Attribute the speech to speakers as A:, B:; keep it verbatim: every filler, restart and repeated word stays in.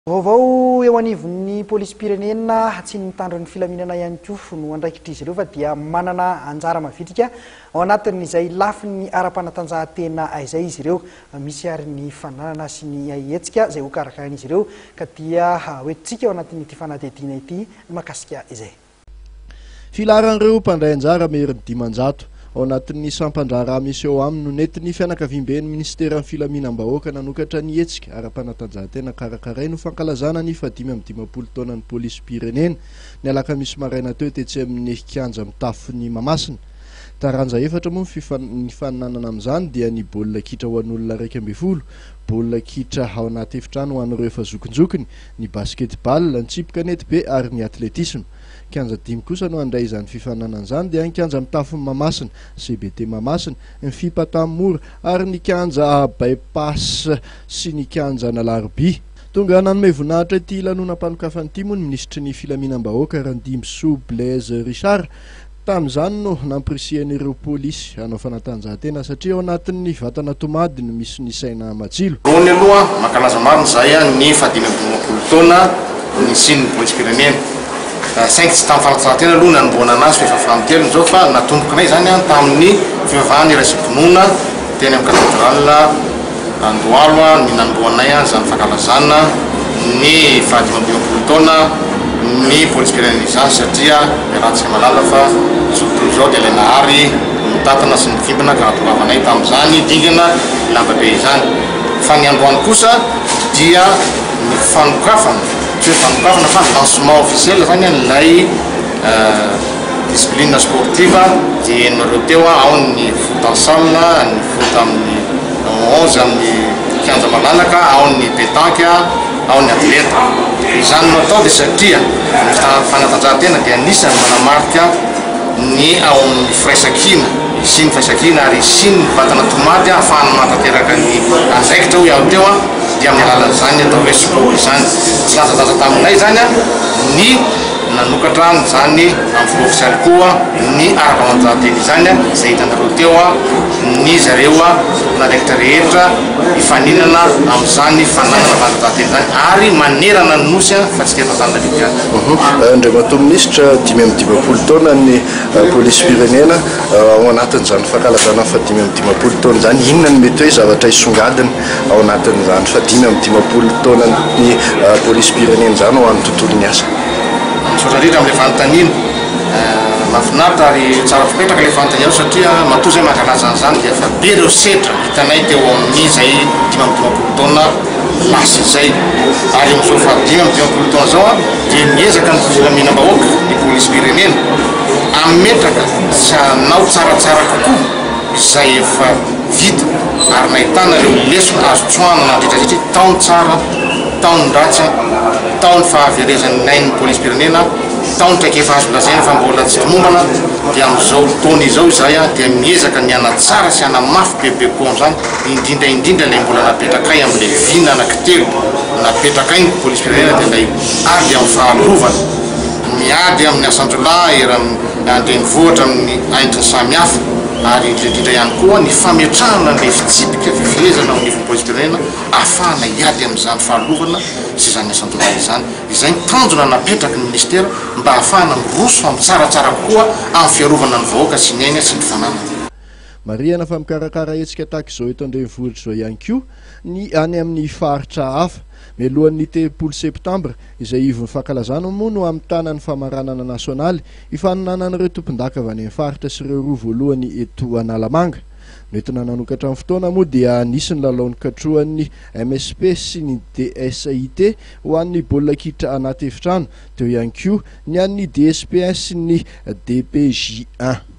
A: Vaovao eo anivon'ny polisy pirenena tsy nitandro ny filaminana ihany koa no andraikitra izy ireo fa dia manana anjara mavitrika ao anatin'izay lafiny ara-panatanjahantena izay izy ireo misy ary ny fananana sy ny ahetsika izay ho karakaran'izy ireo ka dia hoentintsika ao anatin'ity fanadihadiana ity makasika izay.
B: Filaran'ireo mpandray anjara merin'ny dimanjato ao anatin'ny sampandrara misy eo aminy no nentin'ny fianakaviamben'ny ministeran'ny filaminam-bahoaka nanokatra ny hetsika ara-panatanjahantena karakaray no fankalazana ny fadimy amby dimampolo taona ny polisy pirenena ny alakamisy maraina teo tetsy amin'ny kianja mitafin'ny Mahamasina. Taranja efatra moa ny fananana amin'izany dia ny baolina kitra ho an'olona raika ambin'ny folo, baolina kitra ao anaty efitrano ho an'ireo efa zokonjokony, ny basketball, ny tsipy kanety be ary ny atletisme. Kianja dimy kosa no andray izany fifananana izany dia ny kianja mitafin'ny Mahamasina, C B T Mahamasina, ny fipatamora ary ny kianja bypass sy ny kianja Nalaroby. Tonga nanome voninahitra ity lanonam-panokafan'ity moa ny ministry ny filaminam-bahoaka Randimso Blaise Richard. Tamin'izany no nampirisihan'ireo polisy hanao fanatanjahantena satria ao anatin'ny vatana tomady no misy ny saina matsilo.
C: Rony aloha mankalaza marina zay ny fadimy amby dimampolo taona ny sin'ny polisy pirenena. Saingy tsy tamin'ny fanatanjahantena aloha nanomboana anazy fa efa famitelo zao fa natombokanay zany tamin'ny fivavahany raisam-ponoana teny amin'ny cathédrale Andohalo ny nanomboanay zany fankalazana ny fadimy amby dimampolo taona ny polisy pirenena izany satria ratsika malala fa izy tontolo zao dia ilay nahary mitatana sy mikimbana ka hatolavanay tamin'izany dingana lambabe izany. Fa ny androany kosa dia ny fanokafana tsy fanokafana fa lancement officiel zany ilay discipline sportive dia nareo teo ao ny foot en salle, ny foot amin'ny onze amin'ny kianja malalaka, ao ny pétanque, ao ny athlète. Izany natao dia satria ny fanatanjahantena dia anisany manamarika ny ao amin'ny firaisankina sy ny firaisankina ary sy ny vatana tomady ahafahana manatanteraka ny andraikitra hoe ao teo dia amin'ny alalan'izany atao hoe sport izany. Tsy latsa-datsa taminay zany ny nanokatra zany amin'ny fomba ofisialy koa ny ara-panatanjahantena izany izay hitanareo teo ny zareo nanaikitra rehetra hifaninana amin'izany fananana fanatanjahantena izany ary manerana ny nosy fa tsy tena zany nalidiany.
D: Andriamato minisitra dimy amby dimampolo taona ny polisy pirenena ao anatin'izany fankalazana fa dimy amby dimampolo taona zany inona ny mety hoe zavatra hisongadiny ao anatin'izany fa dimy amby dimampolo taona ny polisy pirenena zany ao amin'ny tontolon'ny asa.
C: Sotraritra amin'ilay fanontaniana mahafinaritra ary tsara fipetraka ilay fanontaniana satria matoa zay mankalaza an'izany dia efa be ireo setra hitanay teo amin'ny zay dimy amby dimampolo taona lasa izay ary amin'izao fa dimy amby dimampolo taona zao dia miezaka ny filaminam-bahoaka ny polisy pirenena ametraka sy hanao tsaratsara kokoa izay efa vita ary nahitana ireo lesona azo tsoahana nandritraritra taony tsara, taony ratsy, taony fahaverezanay ny polisy pirenena, taony traiky efa azo lazaina fa mbola tsy mombana dia amin'izao taona izao izay dia miezaka ny hanatsara sy hanamafy bebe koa amin'izany indrindra indrindra ilay mbola napetrakay amin'ilay vina anankitelo napetrakay ny polisy pirenena dia ilay ady amin'ny fahalovana miady amin'ny asan-drolahy andrenivohitra amin'ny aintrany samihafa ary indrindra ihany koa ny fametrahana ilay fitsipika fivelezana amin'ny polisy pirenena ahafahana hiady amin'izany fahalovana sy izany asan-drolahy izany. Izay tanjona napetraky ny ministera mba ahafahana miroso fa mitsaratsara koa amin'ny fiarovana ny vahoaka sy ny aina sy ny fananana.
B: Mariana fa mikarakara hetsika tahaka izao eto andrenivohitra zao ihany koa ny any amin'ny faritra hafa mialohan'ny telopolo septambra izay ivon'ny fankalazana moa no amin'ny tanan'ny famaranana nasionaly hifaninanan'ireo tompon-daka avy any amin'ny faritra sy ireo roa voalohany eto Analamanga. Nentina nanokatra amin'ny fotoana moa dia nisy ny lalaon'ny katrohan'ny M S P sy ny D S I T ho an'ny baolina kitra anaty efitrano teo ihany koa ny an'ny D S P S sy ny D P J un.